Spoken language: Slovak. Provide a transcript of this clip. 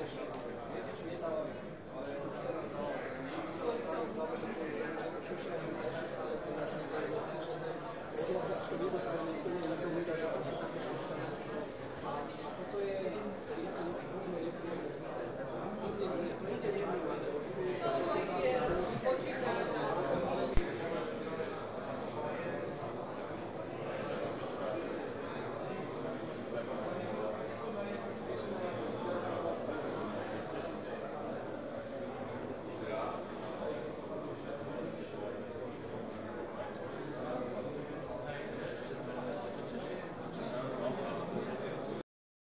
Viete, čo nie tam, ale určite nás dalo. Práve stále, že to je, že to šušľanie sa ešte stále po načas tej rozhľadačky,